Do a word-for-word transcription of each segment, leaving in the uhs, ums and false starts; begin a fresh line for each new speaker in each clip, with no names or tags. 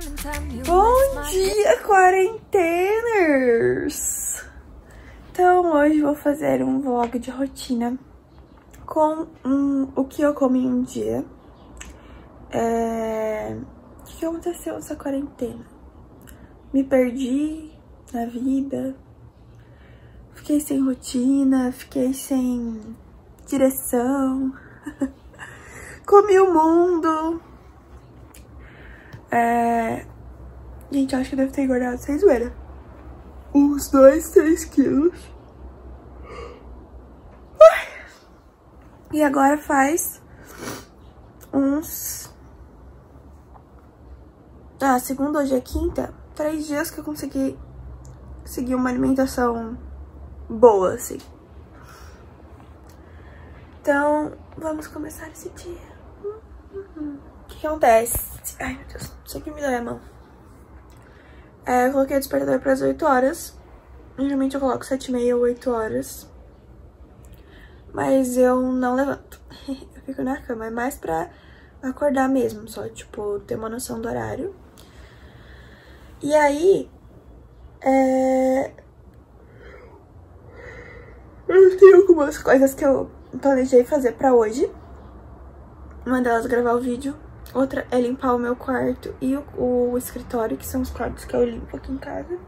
Bom dia, quarenteners! Então, hoje vou fazer um vlog de rotina com um, o que eu comi em um dia. É... O que aconteceu nessa quarentena? Me perdi na vida, fiquei sem rotina, fiquei sem direção, comi o mundo. É... Gente, acho que eu devo ter engordado, sem zoeira, uns dois, três quilos. E agora faz uns... Ah, segunda, hoje é quinta, três dias que eu consegui seguir uma alimentação boa, assim. Então, vamos começar esse dia. O que, que acontece? Ai, meu Deus, sempre me dói a mão. É, eu coloquei o despertador para as oito horas. Geralmente eu coloco sete e meia ou oito horas. Mas eu não levanto. Eu fico na cama. É mais pra acordar mesmo, só, tipo, ter uma noção do horário. E aí, é... eu tenho algumas coisas que eu planejei fazer pra hoje. Uma delas é gravar o vídeo. Outra é limpar o meu quarto e o, o escritório, que são os quartos que eu limpo aqui em casa.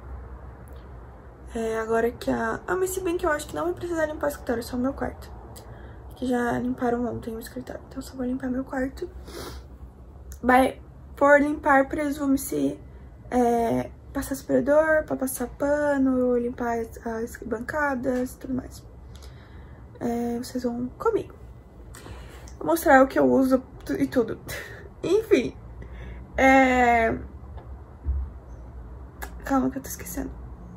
É, agora que a... Ah, mas se bem que eu acho que não vai precisar limpar o escritório, só o meu quarto. Que já limparam ontem o escritório, então eu só vou limpar meu quarto. Vai, por limpar, presume-se é, passar aspirador, pra passar pano, limpar as, as bancadas e tudo mais. É, vocês vão comigo. Vou mostrar o que eu uso e tudo. Enfim. É... Calma que eu tô esquecendo.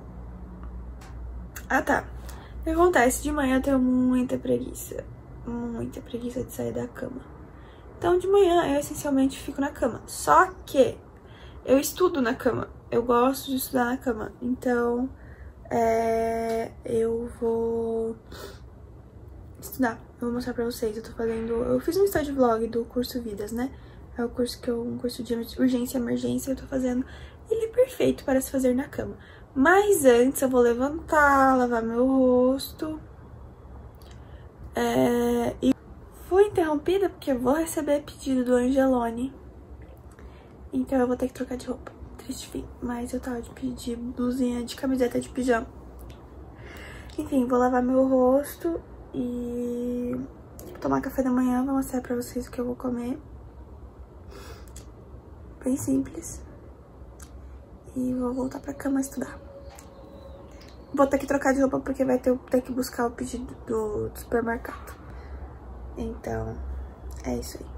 Ah, tá. O que acontece? De manhã eu tenho muita preguiça. Muita preguiça de sair da cama. Então, de manhã eu essencialmente fico na cama. Só que eu estudo na cama. Eu gosto de estudar na cama. Então, é... eu vou... estudar. Eu vou mostrar pra vocês. Eu tô fazendo... Eu fiz um study vlog do curso Vidas, né? É o curso que eu... um curso de urgência e emergência. Eu tô fazendo... Ele é perfeito para se fazer na cama. Mas antes eu vou levantar, lavar meu rosto. É... E fui interrompida porque eu vou receber pedido do Angelone. Então eu vou ter que trocar de roupa. Triste fim. Mas eu tava de pedir blusinha de camiseta de pijama. Enfim, vou lavar meu rosto e tomar café da manhã. Vou mostrar pra vocês o que eu vou comer. Bem simples. E vou voltar pra cama estudar. Vou ter que trocar de roupa porque vai ter, ter que buscar o pedido do, do supermercado. Então, é isso aí.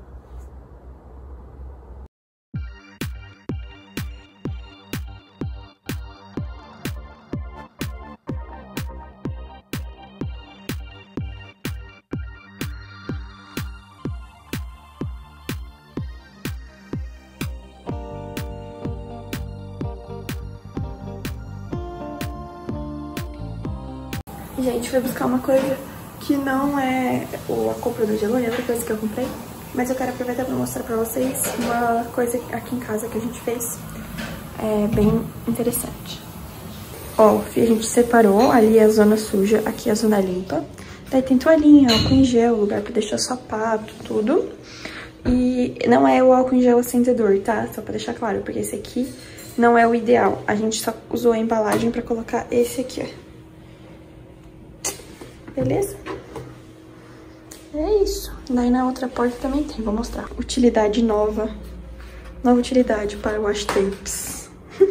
Gente, fui buscar uma coisa que não é a compra do Angelone, é outra coisa que eu comprei. Mas eu quero aproveitar pra mostrar pra vocês uma coisa aqui em casa que a gente fez. É bem interessante. Ó, a gente separou ali a zona suja, aqui a zona limpa. Daí tem toalhinha, álcool em gel, lugar pra deixar sapato, tudo. E não é o álcool em gel acendedor, tá? Só pra deixar claro, porque esse aqui não é o ideal. A gente só usou a embalagem pra colocar esse aqui, ó. Beleza? É isso. Daí na outra porta também tem, vou mostrar. Utilidade nova. Nova utilidade para wash tapes.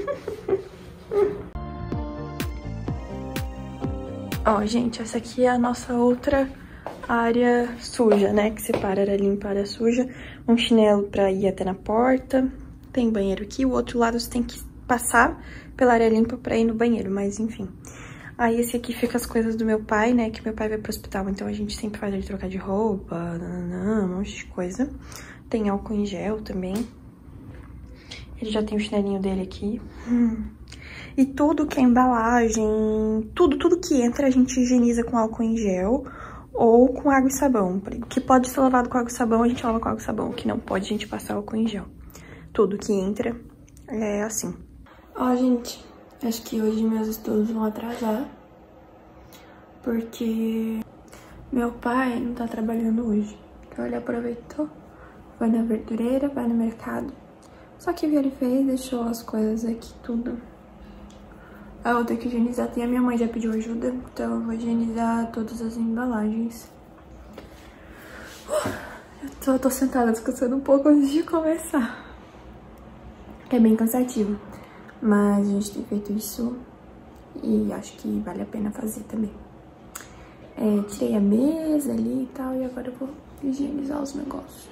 Ó, gente, essa aqui é a nossa outra área suja, né? Que separa a área limpa, a área suja. Um chinelo pra ir até na porta. Tem banheiro aqui. O outro lado você tem que passar pela área limpa pra ir no banheiro, mas enfim. Aí esse aqui fica as coisas do meu pai, né, que meu pai vai pro hospital, então a gente sempre faz ele trocar de roupa, nananã, um monte de coisa. Tem álcool em gel também. Ele já tem o chinelinho dele aqui. Hum. E tudo que é embalagem, tudo, tudo que entra a gente higieniza com álcool em gel ou com água e sabão. O que pode ser lavado com água e sabão, a gente lava com água e sabão. O que não pode, a gente passa álcool em gel. Tudo que entra é assim. Ó, gente, acho que hoje meus estudos vão atrasar, porque meu pai não tá trabalhando hoje. Então ele aproveitou, foi na verdureira, vai no mercado. Só que o que ele fez, deixou as coisas aqui tudo. Eu vou ter que higienizar, e a minha mãe já pediu ajuda, então eu vou higienizar todas as embalagens. Eu tô, tô sentada descansando um pouco antes de começar. É bem cansativo, mas a gente tem feito isso e acho que vale a pena fazer também. É, tirei a mesa ali e tal, e agora eu vou higienizar os negócios.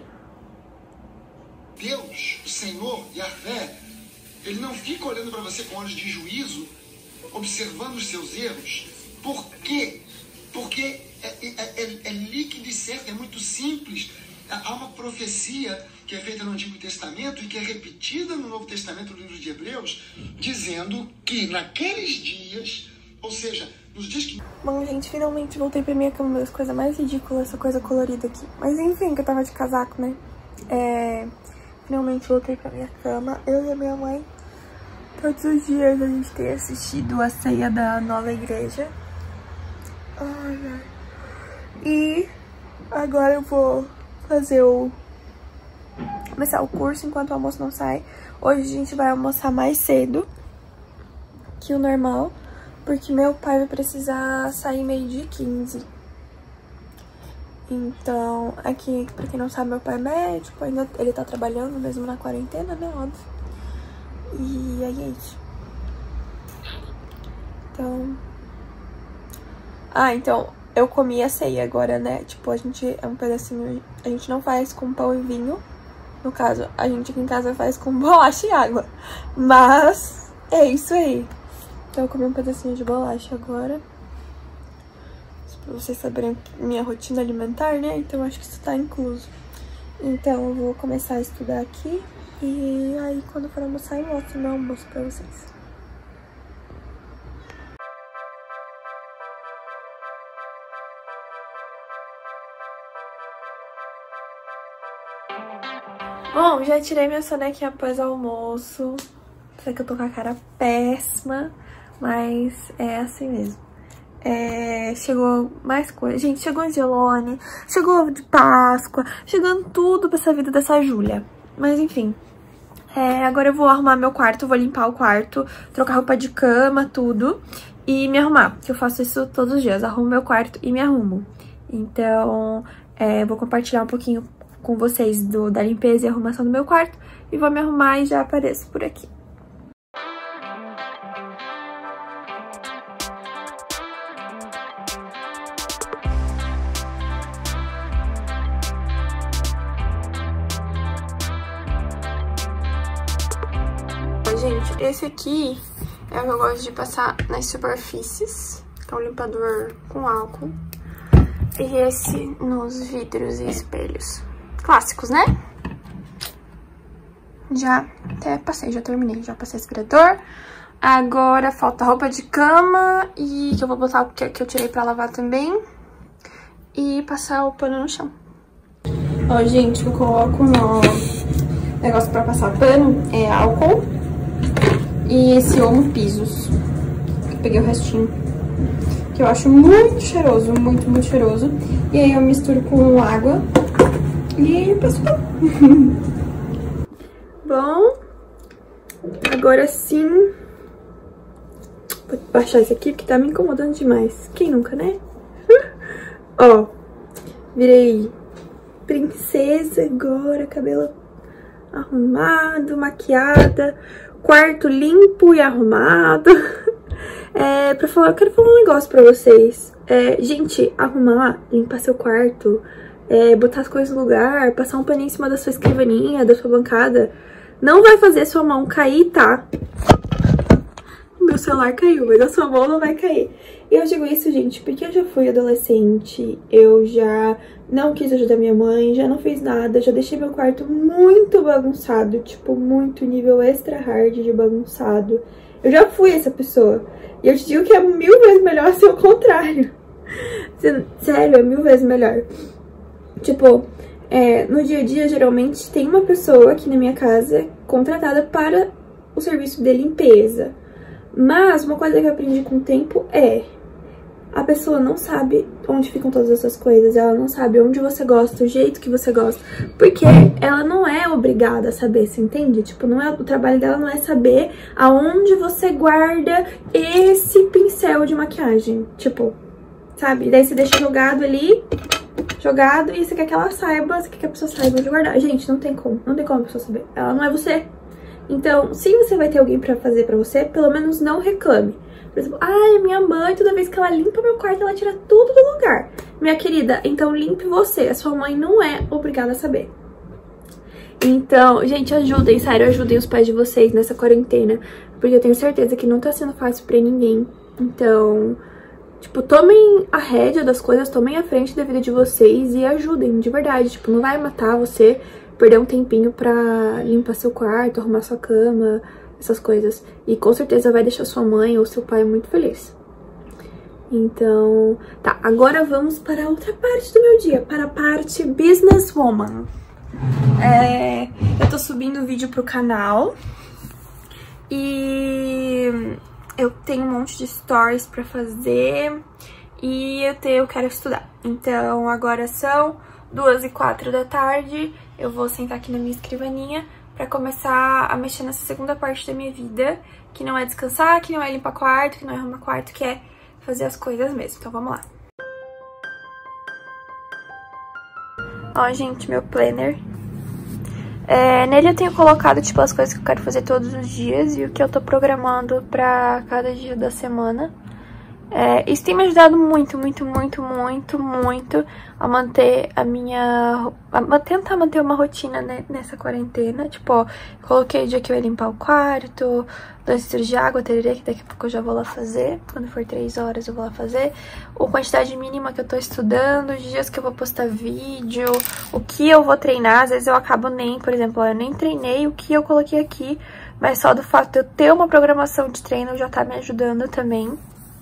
Deus, o Senhor, Yahvé, ele não fica olhando para você com olhos de juízo, observando os seus erros. Por quê? Porque é, é, é, é líquido e certo, é muito simples. Há uma profecia que é feita no Antigo Testamento e que é repetida no Novo Testamento, no livro de Hebreus, dizendo que naqueles dias, ou seja, nos dias que...
Bom, gente, finalmente voltei pra minha cama, das coisas mais ridículas, essa coisa colorida aqui. Mas enfim, que eu tava de casaco, né? É... Finalmente voltei pra minha cama, eu e a minha mãe. Todos os dias a gente tem assistido a ceia da nova igreja. Ai, ai. E agora eu vou fazer o... começar o curso enquanto o almoço não sai. Hoje a gente vai almoçar mais cedo que o normal, porque meu pai vai precisar sair meio-dia e quinze. Então, aqui, pra quem não sabe, meu pai é médico, ainda ele tá trabalhando mesmo na quarentena, né, óbvio. E aí é isso. Então... Ah, então, eu comi a ceia agora, né? Tipo, a gente é um pedacinho... A gente não faz com pão e vinho. No caso, a gente aqui em casa faz com bolacha e água. Mas é isso aí. Então eu comi um pedacinho de bolacha agora. Pra vocês saberem minha rotina alimentar, né? Então acho que isso tá incluso. Então eu vou começar a estudar aqui. E aí quando for almoçar eu mostro meu almoço pra vocês. Bom, já tirei minha sonequinha após o almoço. Sei que eu tô com a cara péssima, mas é assim mesmo. É, chegou mais coisa. Gente, chegou Angelone, chegou ovo de Páscoa, chegando tudo pra essa vida dessa Júlia. Mas enfim, é, agora eu vou arrumar meu quarto, vou limpar o quarto, trocar roupa de cama, tudo, e me arrumar. Que eu faço isso todos os dias, arrumo meu quarto e me arrumo. Então, é, vou compartilhar um pouquinho com vocês do, da limpeza e arrumação do meu quarto. E vou me arrumar e já apareço por aqui. Gente, esse aqui é o que eu gosto de passar nas superfícies. É um limpador com álcool. E esse nos vidros e espelhos. Clássicos, né? Já até passei, já terminei. Já passei aspirador. Agora falta roupa de cama. E que eu vou botar o que eu tirei pra lavar também. E passar o pano no chão. Ó, gente, eu coloco no negócio pra passar pano. É álcool. E esse Omo Pisos. Eu peguei o restinho. Que eu acho muito cheiroso, muito, muito cheiroso. E aí eu misturo com água e passo pano. Bom, agora sim. Vou baixar esse aqui porque tá me incomodando demais. Quem nunca, né? Ó, virei princesa agora, cabelo arrumado, maquiada, quarto limpo e arrumado. É, pra falar, eu quero falar um negócio pra vocês. É, gente, arrumar, limpar seu quarto, é, botar as coisas no lugar, passar um paninho em cima da sua escrivaninha, da sua bancada, não vai fazer sua mão cair, tá? Meu celular caiu, mas a sua mão não vai cair. E eu digo isso, gente, porque eu já fui adolescente, eu já não quis ajudar minha mãe, já não fiz nada, já deixei meu quarto muito bagunçado, tipo, muito nível extra hard de bagunçado. Eu já fui essa pessoa. E eu te digo que é mil vezes melhor ser o contrário. Sério, é mil vezes melhor. Tipo, é, no dia a dia, geralmente, tem uma pessoa aqui na minha casa contratada para o serviço de limpeza. Mas uma coisa que eu aprendi com o tempo é... a pessoa não sabe onde ficam todas essas coisas, ela não sabe onde você gosta, o jeito que você gosta, porque ela não é obrigada a saber, você entende? Tipo, não é, o trabalho dela não é saber aonde você guarda esse pincel de maquiagem, tipo, sabe? Daí você deixa jogado ali, jogado, e você quer que ela saiba, você quer que a pessoa saiba onde guardar. Gente, não tem como, não tem como a pessoa saber, ela não é você. Então, se você vai ter alguém pra fazer pra você, pelo menos não reclame. Por exemplo, ai, ah, minha mãe, toda vez que ela limpa meu quarto, ela tira tudo do lugar. Minha querida, então limpe você. A sua mãe não é obrigada a saber. Então, gente, ajudem, sério, ajudem os pais de vocês nessa quarentena. Porque eu tenho certeza que não tá sendo fácil pra ninguém. Então, tipo, tomem a rédea das coisas, tomem a frente da vida de vocês e ajudem, de verdade. Tipo, não vai matar você perder um tempinho pra limpar seu quarto, arrumar sua cama, essas coisas. E com certeza vai deixar sua mãe ou seu pai muito feliz. Então, tá, agora vamos para outra parte do meu dia, para a parte businesswoman. É, eu tô subindo vídeo pro canal e eu tenho um monte de stories pra fazer e eu, te, eu quero estudar. Então, agora são duas e quatro da tarde, eu vou sentar aqui na minha escrivaninha pra começar a mexer nessa segunda parte da minha vida, que não é descansar, que não é limpar quarto, que não é arrumar quarto, que é fazer as coisas mesmo. Então vamos lá. Ó, gente, meu planner. É, nele eu tenho colocado, tipo, as coisas que eu quero fazer todos os dias e o que eu tô programando pra cada dia da semana. É, isso tem me ajudado muito, muito, muito, muito, muito a manter a minha... a tentar manter uma rotina, né, nessa quarentena. Tipo, ó, coloquei o dia que eu ia limpar o quarto, dois litros de água, tererê, que daqui a pouco eu já vou lá fazer. Quando for três horas eu vou lá fazer. A quantidade mínima que eu tô estudando, os dias que eu vou postar vídeo, o que eu vou treinar. Às vezes eu acabo nem, por exemplo, ó, eu nem treinei o que eu coloquei aqui, mas só do fato de eu ter uma programação de treino já tá me ajudando também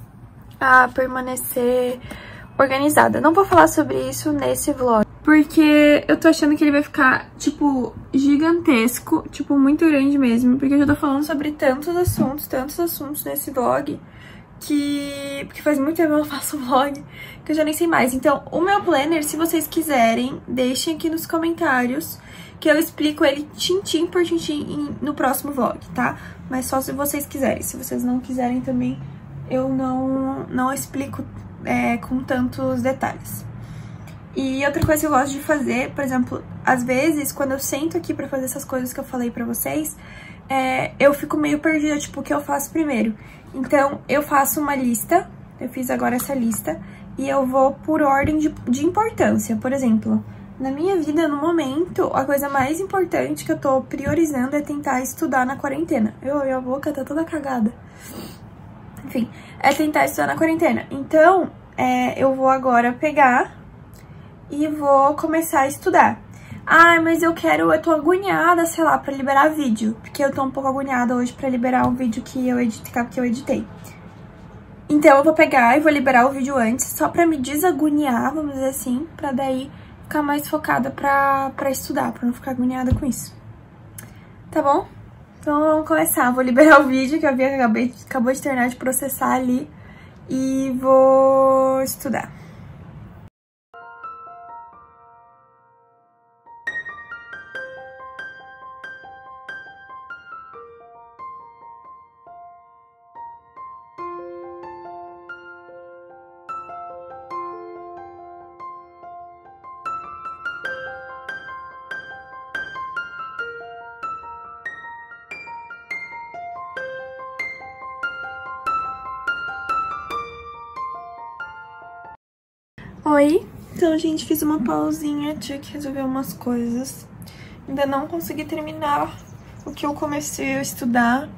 a permanecer organizada. Não vou falar sobre isso nesse vlog, porque eu tô achando que ele vai ficar, tipo, gigantesco, tipo, muito grande mesmo, porque eu já tô falando sobre tantos assuntos, tantos assuntos nesse vlog, que... porque faz muito tempo que eu não faço vlog, que eu já nem sei mais. Então, o meu planner, se vocês quiserem, deixem aqui nos comentários, que eu explico ele tintim por tintim no próximo vlog, tá? Mas só se vocês quiserem. Se vocês não quiserem também, eu não, não explico é, com tantos detalhes. E outra coisa que eu gosto de fazer, por exemplo, às vezes, quando eu sento aqui pra fazer essas coisas que eu falei pra vocês, é, eu fico meio perdida, tipo, o que eu faço primeiro. Então, eu faço uma lista, eu fiz agora essa lista, e eu vou por ordem de, de importância. Por exemplo, na minha vida, no momento, a coisa mais importante que eu tô priorizando é tentar estudar na quarentena. Eu, minha boca tá toda cagada. Enfim, é tentar estudar na quarentena. Então, é, eu vou agora pegar e vou começar a estudar. Ah, mas eu quero, eu tô agoniada, sei lá, pra liberar vídeo. Porque eu tô um pouco agoniada hoje pra liberar um vídeo que eu editei, que eu editei. Então, eu vou pegar e vou liberar o vídeo antes, só pra me desagoniar, vamos dizer assim. Pra daí ficar mais focada pra, pra estudar, pra não ficar agoniada com isso. Tá bom? Então vamos começar, vou liberar o vídeo que eu vi que acabei, acabou de terminar de processar ali e vou estudar. Oi, então, gente, fiz uma pausinha, tinha que resolver umas coisas. Ainda não consegui terminar o que eu comecei a estudar,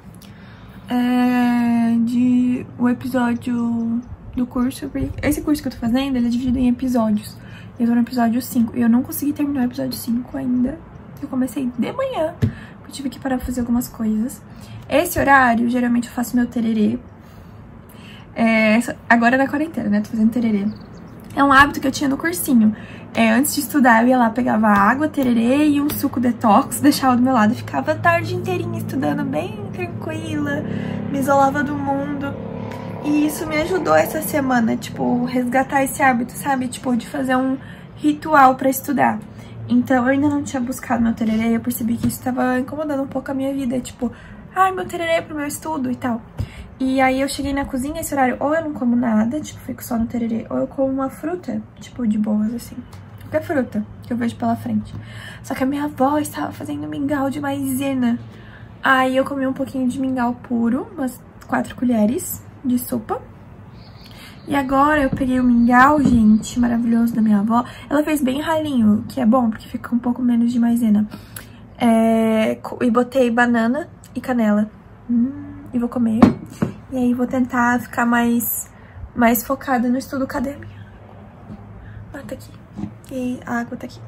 é, de o episódio do curso. Esse curso que eu tô fazendo, ele é dividido em episódios. Eu tô no episódio cinco e eu não consegui terminar o episódio cinco ainda. Eu comecei de manhã, porque eu tive que parar pra fazer algumas coisas. Esse horário, geralmente eu faço meu tererê. É, agora na quarentena, né? Tô fazendo tererê. É um hábito que eu tinha no cursinho. É, antes de estudar, eu ia lá, pegava água, tererê e um suco detox, deixava do meu lado e ficava a tarde inteirinha estudando bem tranquila, me isolava do mundo. E isso me ajudou essa semana, tipo, resgatar esse hábito, sabe? Tipo, de fazer um ritual pra estudar. Então, eu ainda não tinha buscado meu tererê, eu percebi que isso tava incomodando um pouco a minha vida, tipo, ai, meu tererê pro meu estudo e tal. E aí eu cheguei na cozinha esse horário, ou eu não como nada, tipo, fico só no tererê, ou eu como uma fruta, tipo, de boas, assim. Qualquer fruta que eu vejo pela frente. Só que a minha avó estava fazendo mingau de maizena. Aí eu comi um pouquinho de mingau puro, umas quatro colheres de sopa. E agora eu peguei o mingau, gente, maravilhoso da minha avó. Ela fez bem ralinho, que é bom, porque fica um pouco menos de maizena. É, e botei banana e canela. Hum, e vou comer. E aí vou tentar ficar mais, mais focada no estudo. Cadê a minha? Ah, tá aqui. E a água tá aqui.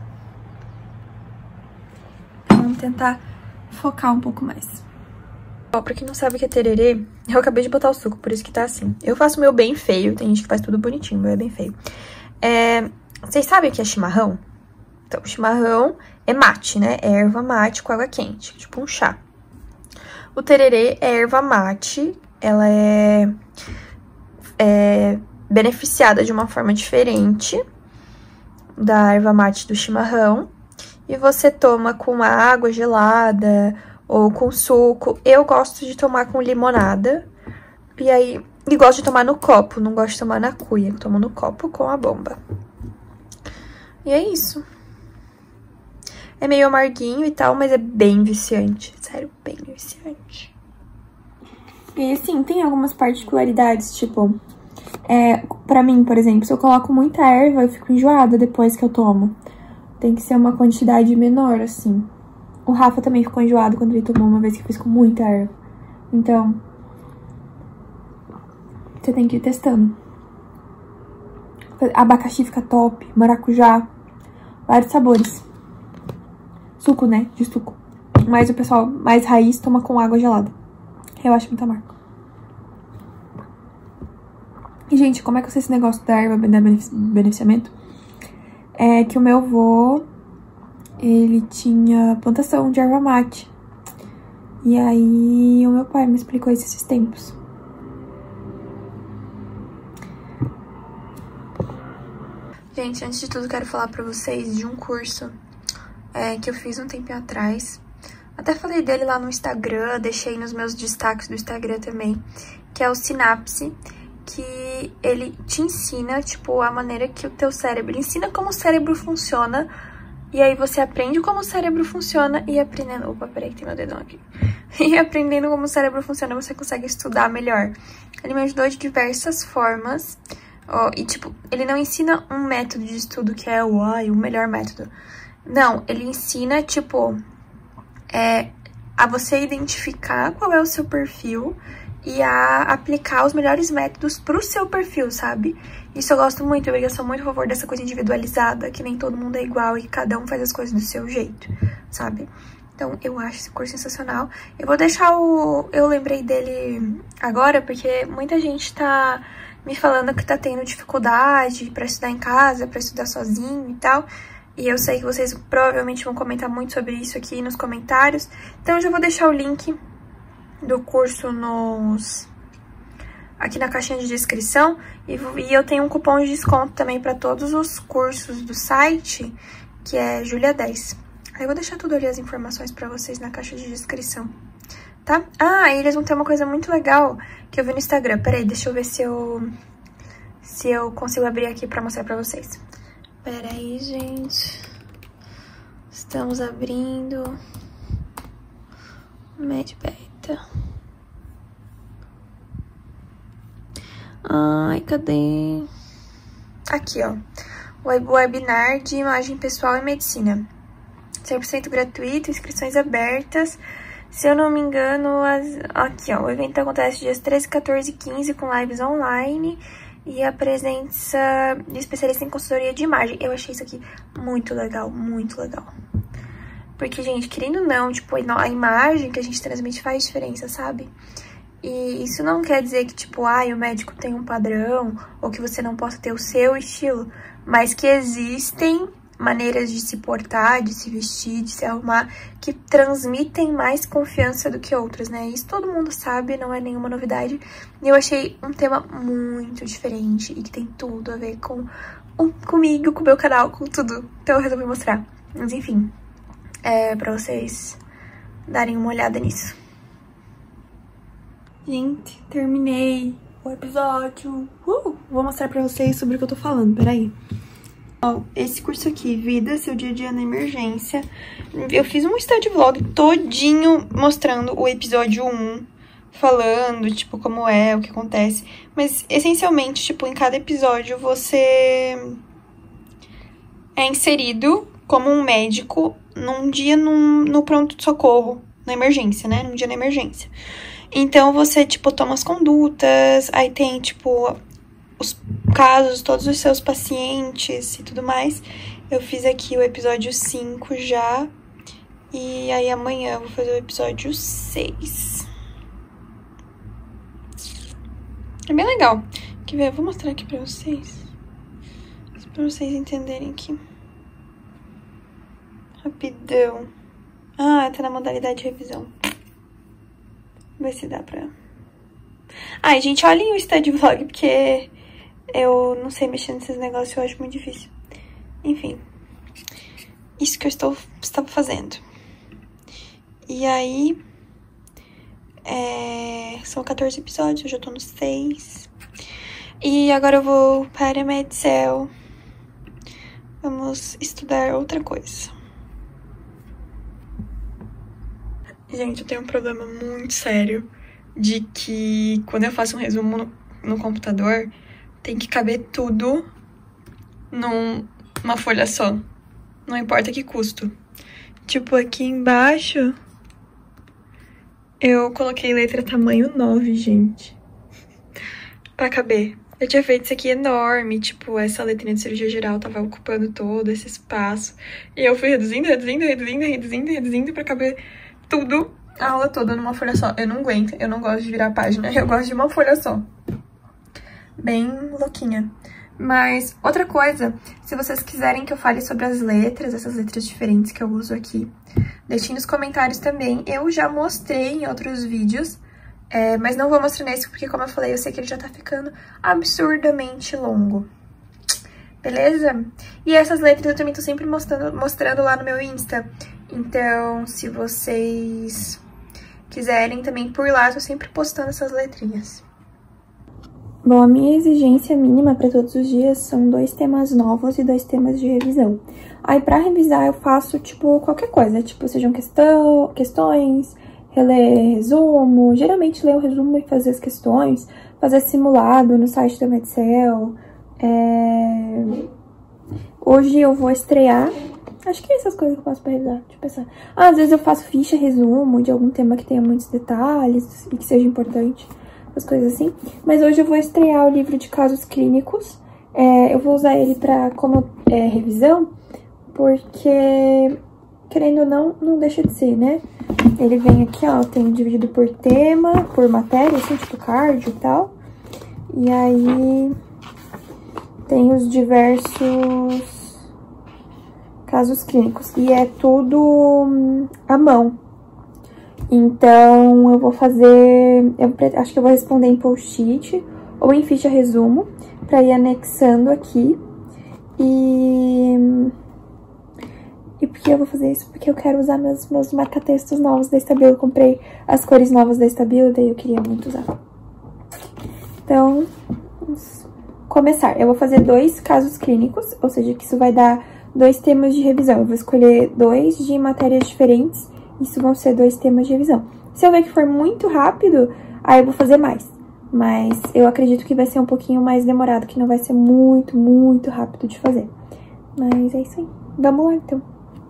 Vamos tentar focar um pouco mais. Ó, pra quem não sabe o que é tererê, eu acabei de botar o suco, por isso que tá assim. Eu faço o meu bem feio, tem gente que faz tudo bonitinho, o meu é bem feio. É, vocês sabem o que é chimarrão? Então, chimarrão é mate, né? É erva mate com água quente, tipo um chá. O tererê é erva mate, ela é, é beneficiada de uma forma diferente da erva mate do chimarrão. E você toma com água gelada ou com suco. Eu gosto de tomar com limonada. E aí, e gosto de tomar no copo, não gosto de tomar na cuia. Eu tomo no copo com a bomba. E é isso. É meio amarguinho e tal, mas é bem viciante. Sério, bem viciante. E assim, tem algumas particularidades, tipo... É, pra mim, por exemplo, se eu coloco muita erva, eu fico enjoada depois que eu tomo. Tem que ser uma quantidade menor, assim. O Rafa também ficou enjoado quando ele tomou uma vez que eu fiz com muita erva. Então, você tem que ir testando. Abacaxi fica top, maracujá, vários sabores. Suco, né? De suco. Mas o pessoal mais raiz toma com água gelada. Eu acho muito amargo. E, gente, como é que eu sei esse negócio da erva da beneficiamento? É que o meu avô, ele tinha plantação de erva mate. E aí o meu pai me explicou isso esses tempos. Gente, antes de tudo, quero falar pra vocês de um curso é, que eu fiz um tempinho atrás. Até falei dele lá no Instagram, deixei nos meus destaques do Instagram também, que é o Sinapse, que ele te ensina, tipo, a maneira que o teu cérebro... Ele ensina como o cérebro funciona, e aí você aprende como o cérebro funciona e aprendendo... Opa, peraí que tem meu dedão aqui. E aprendendo como o cérebro funciona, você consegue estudar melhor. Ele me ajudou de diversas formas, ó, e, tipo, ele não ensina um método de estudo que é o, ai, o melhor método. Não, ele ensina, tipo, é, a você identificar qual é o seu perfil e a aplicar os melhores métodos pro seu perfil, sabe? Isso eu gosto muito, eu sou muito a favor dessa coisa individualizada, que nem todo mundo é igual e cada um faz as coisas do seu jeito, sabe? Então, eu acho esse curso sensacional. Eu vou deixar o... Eu lembrei dele agora, porque muita gente tá me falando que tá tendo dificuldade pra estudar em casa, pra estudar sozinho e tal. E eu sei que vocês provavelmente vão comentar muito sobre isso aqui nos comentários. Então, eu já vou deixar o link do curso nos aqui na caixinha de descrição, e, e eu tenho um cupom de desconto também para todos os cursos do site, que é Julia dez. Aí eu vou deixar tudo ali as informações para vocês na caixa de descrição, tá? Ah, e eles vão ter uma coisa muito legal que eu vi no Instagram. Peraí, deixa eu ver se eu se eu consigo abrir aqui para mostrar para vocês. Peraí, gente. Estamos abrindo Medbeta. Ai, cadê? Aqui, ó. Web webinar de imagem pessoal e medicina. cem por cento gratuito, inscrições abertas. Se eu não me engano, as... aqui, ó. O evento acontece dias treze, quatorze e quinze com lives online e a presença de especialista em consultoria de imagem. Eu achei isso aqui muito legal, muito legal. Porque, gente, querendo ou não, tipo, a imagem que a gente transmite faz diferença, sabe? E isso não quer dizer que, tipo, ah, o médico tem um padrão ou que você não possa ter o seu estilo, mas que existem maneiras de se portar, de se vestir, de se arrumar, que transmitem mais confiança do que outras, né? Isso todo mundo sabe, não é nenhuma novidade. E eu achei um tema muito diferente e que tem tudo a ver com, um, comigo, com o meu canal, com tudo. Então eu resolvi mostrar. Mas enfim, é pra vocês darem uma olhada nisso. Gente, terminei o episódio. Uh, vou mostrar pra vocês sobre o que eu tô falando, peraí. Ó, esse curso aqui, Vida, Seu Dia a Dia na Emergência. Eu fiz um study vlog todinho mostrando o episódio um, falando, tipo, como é, o que acontece. Mas, essencialmente, tipo, em cada episódio você é inserido como um médico num dia num, no pronto-socorro, na emergência, né? Num dia na emergência. Então, você, tipo, toma as condutas, aí tem, tipo, os casos, todos os seus pacientes e tudo mais. Eu fiz aqui o episódio cinco já. E aí amanhã eu vou fazer o episódio seis. É bem legal. Quer ver? Eu vou mostrar aqui pra vocês. Pra vocês entenderem aqui. Rapidão. Ah, tá na modalidade de revisão. Vamos ver se dá pra... Ai, gente, olhem o study vlog, porque eu não sei mexer nesses negócios, eu acho muito difícil. Enfim, isso que eu estou, estava fazendo. E aí, é, são quatorze episódios, eu já tô no seis. E agora eu vou para a Medcel. Vamos estudar outra coisa. Gente, eu tenho um problema muito sério de que quando eu faço um resumo no, no computador, tem que caber tudo num, numa folha só. Não importa que custo. Tipo, aqui embaixo, eu coloquei letra tamanho nove, gente. Pra caber. Eu tinha feito isso aqui enorme, tipo, essa letrinha de cirurgia geral tava ocupando todo esse espaço. E eu fui reduzindo, reduzindo, reduzindo, reduzindo, reduzindo pra caber tudo, a aula toda numa folha só. Eu não aguento, eu não gosto de virar a página, eu gosto de uma folha só. Bem louquinha. Mas outra coisa, se vocês quiserem que eu fale sobre as letras, essas letras diferentes que eu uso aqui, deixem nos comentários também. Eu já mostrei em outros vídeos, é, mas não vou mostrar nesse porque, como eu falei, eu sei que ele já tá ficando absurdamente longo. Beleza? E essas letras eu também tô sempre mostrando, mostrando lá no meu Insta. Então, se vocês quiserem também por lá, eu tô sempre postando essas letrinhas. Bom, a minha exigência mínima para todos os dias são dois temas novos e dois temas de revisão. Aí, pra revisar, eu faço, tipo, qualquer coisa. Tipo, sejam questão, questões, reler resumo. Geralmente, ler o resumo e fazer as questões. Fazer simulado no site da Medcel. É... Hoje eu vou estrear... Acho que é essas coisas que eu faço pra revisar. Deixa eu pensar. Ah, às vezes eu faço ficha, resumo de algum tema que tenha muitos detalhes e que seja importante. As coisas assim. Mas hoje eu vou estrear o livro de casos clínicos. É, eu vou usar ele pra, como é, revisão, porque, querendo ou não, não deixa de ser, né? Ele vem aqui, ó, tem dividido por tema, por matéria, assim, tipo cardio e tal. E aí tem os diversos casos clínicos. E é tudo hum, à mão. Então, eu vou fazer... Eu acho que eu vou responder em post-it ou em ficha resumo, pra ir anexando aqui. E... E por que eu vou fazer isso? Porque eu quero usar meus, meus marca-textos novos da Estabilo. Eu comprei as cores novas da Estabilo, daí eu queria muito usar. Então, vamos começar. Eu vou fazer dois casos clínicos, ou seja, que isso vai dar dois temas de revisão. Eu vou escolher dois de matérias diferentes. Isso vão ser dois temas de revisão. Se eu ver que for muito rápido, aí eu vou fazer mais. Mas eu acredito que vai ser um pouquinho mais demorado, que não vai ser muito, muito rápido de fazer. Mas é isso aí. Vamos lá, então.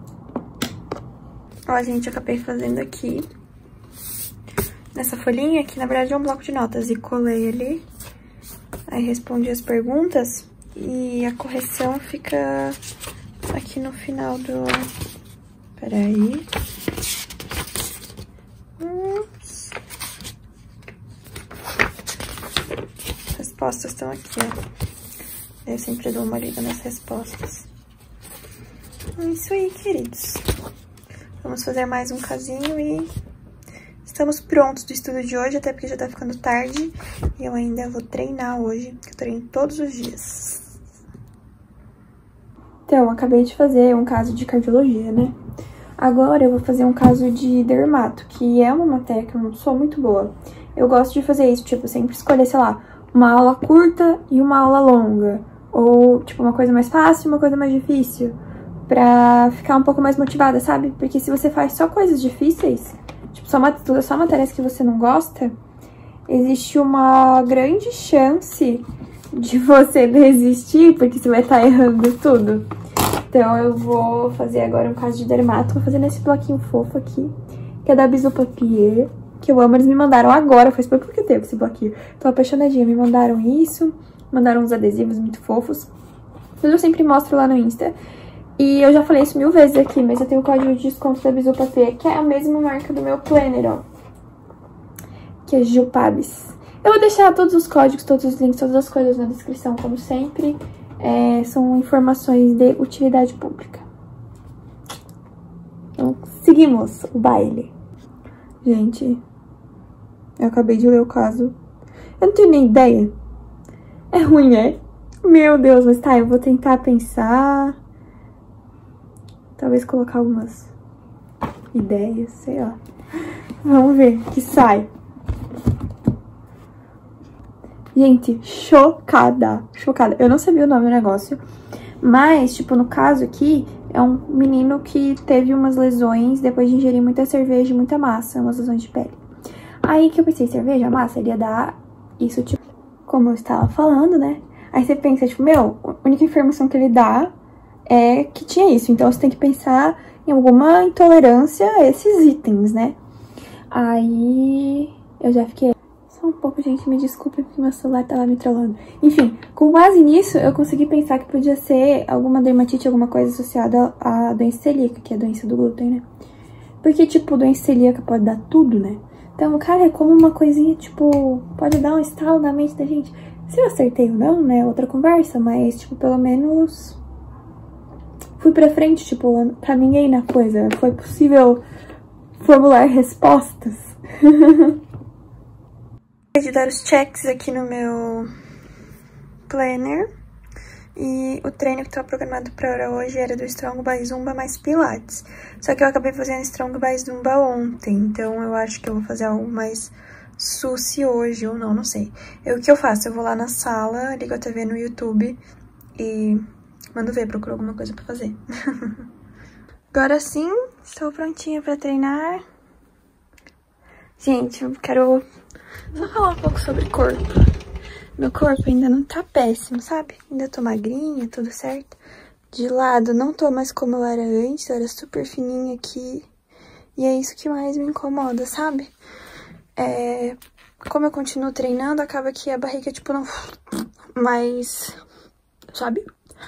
Ó, gente, eu acabei fazendo aqui, nessa folhinha, que na verdade é um bloco de notas, e colei ali. Aí respondi as perguntas e a correção fica aqui no final do... Peraí. Ups. As respostas estão aqui, ó. Eu sempre dou uma olhada nas respostas. É isso aí, queridos. Vamos fazer mais um casinho e estamos prontos do estudo de hoje, até porque já tá ficando tarde. E eu ainda vou treinar hoje, que eu treino todos os dias. Então, acabei de fazer um caso de cardiologia, né? Agora eu vou fazer um caso de dermato, que é uma matéria que eu não sou muito boa. Eu gosto de fazer isso, tipo, sempre escolher, sei lá, uma aula curta e uma aula longa. Ou, tipo, uma coisa mais fácil e uma coisa mais difícil. Pra ficar um pouco mais motivada, sabe? Porque se você faz só coisas difíceis, tipo, só, mat só matérias que você não gosta, existe uma grande chance de você desistir, porque você vai estar errando tudo. Então eu vou fazer agora um caso de dermato, vou fazer nesse bloquinho fofo aqui, que é da Bisous Papier, que eu amo. Eles me mandaram agora, faz pouco que eu tenho esse bloquinho. Tô apaixonadinha, me mandaram isso, mandaram uns adesivos muito fofos. Eu sempre mostro lá no Insta. E eu já falei isso mil vezes aqui, mas eu tenho o código de desconto da Bisous Papier, que é a mesma marca do meu planner, ó. Que é Gilpabs. Eu vou deixar todos os códigos, todos os links, todas as coisas na descrição, como sempre. É, são informações de utilidade pública. Então, seguimos o baile. Gente, eu acabei de ler o caso. Eu não tenho nem ideia. É ruim, é? Meu Deus, mas tá, eu vou tentar pensar... Talvez colocar algumas ideias, sei lá. Vamos ver o que sai. Gente, chocada. Chocada. Eu não sabia o nome do negócio. Mas, tipo, no caso aqui, é um menino que teve umas lesões depois de ingerir muita cerveja e muita massa. Umas lesões de pele. Aí que eu pensei, cerveja, massa, ele ia dar isso, tipo, como eu estava falando, né? Aí você pensa, tipo, meu, a única informação que ele dá é que tinha isso, então você tem que pensar em alguma intolerância a esses itens, né? Aí eu já fiquei... Só um pouco, gente, me desculpe porque meu celular tava me trollando. Enfim, com base nisso, eu consegui pensar que podia ser alguma dermatite, alguma coisa associada à doença celíaca, que é a doença do glúten, né? Porque, tipo, doença celíaca pode dar tudo, né? Então, cara, é como uma coisinha, tipo, pode dar um estalo na mente da gente. Se eu acertei ou não, né? Outra conversa, mas, tipo, pelo menos... Fui pra frente, tipo, caminhei na coisa. Foi possível formular respostas. De dar os checks aqui no meu planner. E o treino que estava programado pra hoje era do Strong by Zumba mais Pilates. Só que eu acabei fazendo Strong by Zumba ontem. Então eu acho que eu vou fazer algo mais suci hoje ou não, não sei. Eu, o que eu faço? Eu vou lá na sala, ligo a T V no YouTube e... mando ver, procuro alguma coisa pra fazer. Agora sim, estou prontinha pra treinar. Gente, eu quero só falar um pouco sobre corpo. Meu corpo ainda não tá péssimo, sabe? Ainda tô magrinha, tudo certo. De lado, não tô mais como eu era antes, eu era super fininha aqui. E é isso que mais me incomoda, sabe? É... Como eu continuo treinando, acaba que a barriga, tipo, não... Mas... Sabe?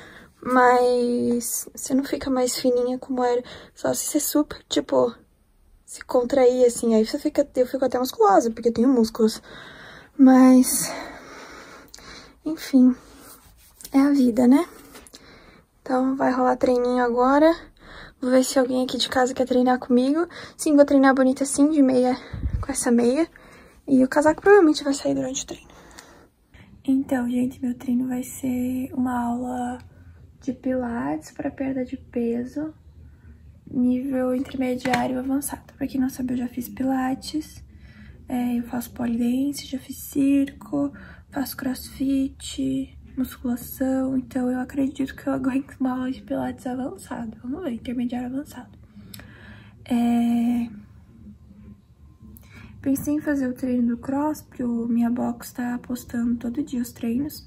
Mas você não fica mais fininha como era. Só se você super, tipo, se contrair, assim. Aí você fica, eu fico até musculosa, porque eu tenho músculos. Mas, enfim, é a vida, né? Então, vai rolar treininho agora. Vou ver se alguém aqui de casa quer treinar comigo. Sim, vou treinar bonita assim, de meia, com essa meia. E o casaco provavelmente vai sair durante o treino. Então, gente, meu treino vai ser uma aula... de pilates para perda de peso, nível intermediário avançado. Pra quem não sabe, eu já fiz pilates, é, eu faço polidense, já fiz circo, faço crossfit, musculação, então eu acredito que eu aguento uma aula de pilates avançado. Vamos ver, intermediário avançado. É... Pensei em fazer o treino do cross, porque o Minha Box tá postando todo dia os treinos.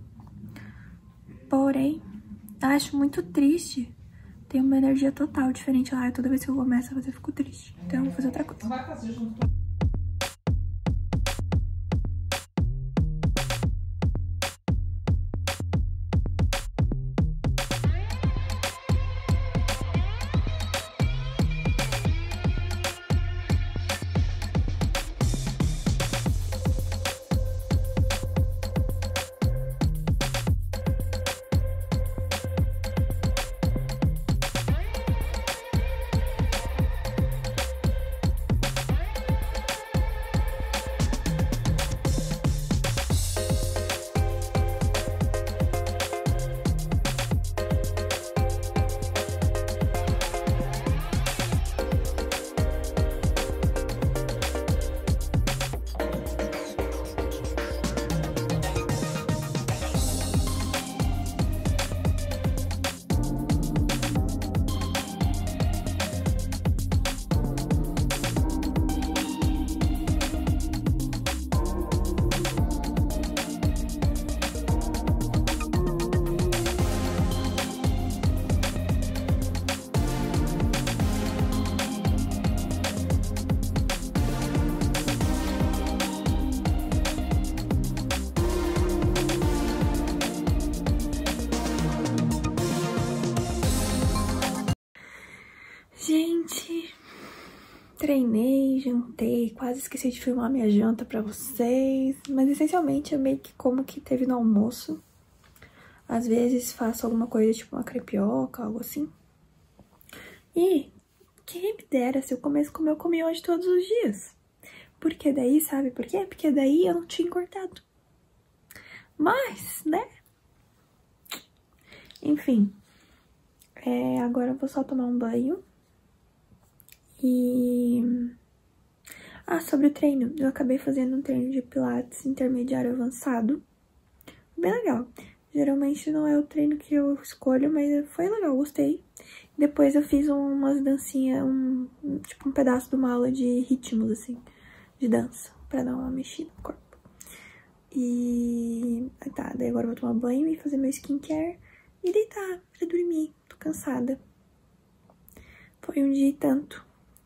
Porém, acho muito triste. Tem uma energia total diferente lá. Toda vez que eu começo a fazer, eu fico triste. Então eu vou fazer outra coisa. Não vai fazer junto. treinei, jantei, quase esqueci de filmar minha janta pra vocês. Mas essencialmente eu meio que como que teve no almoço. Às vezes faço alguma coisa tipo uma crepioca, algo assim. E quem me dera se eu comesse como eu comi hoje todos os dias. Porque daí, sabe por quê? Porque daí eu não tinha engordado. Mas, né? Enfim. É, agora eu vou só tomar um banho. E... Ah, sobre o treino. Eu acabei fazendo um treino de pilates intermediário avançado. Bem legal. Geralmente não é o treino que eu escolho, mas foi legal, gostei. Depois eu fiz umas dancinhas, um, tipo um pedaço de uma aula de ritmos, assim, de dança, pra dar uma mexida no corpo. E... Tá, daí agora eu vou tomar banho e fazer meu skincare e deitar pra dormir. Tô cansada. Foi um dia e tanto.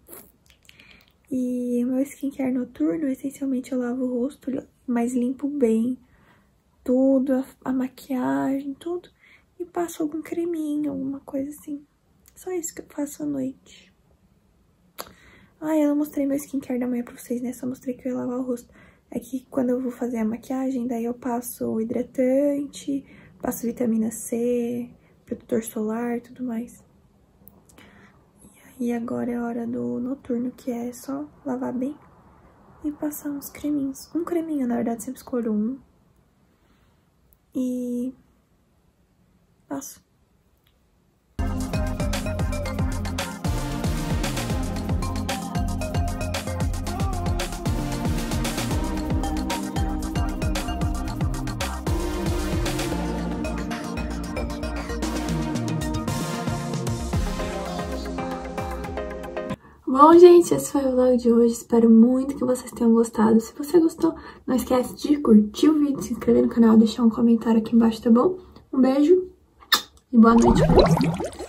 E o meu skincare noturno, essencialmente eu lavo o rosto, mas limpo bem tudo, a, a maquiagem, tudo. E passo algum creminho, alguma coisa assim. Só isso que eu faço à noite. Ah, eu não mostrei meu skincare da manhã pra vocês, né? Só mostrei que eu ia lavar o rosto. É que quando eu vou fazer a maquiagem, daí eu passo hidratante, passo vitamina C, protetor solar e tudo mais. E agora é a hora do noturno, que é só lavar bem e passar uns creminhos. Um creminho, na verdade, sempre escolho um. E passo. Bom, gente, esse foi o vlog de hoje. Espero muito que vocês tenham gostado. Se você gostou, não esquece de curtir o vídeo, se inscrever no canal, deixar um comentário aqui embaixo, tá bom? Um beijo e boa noite pra vocês.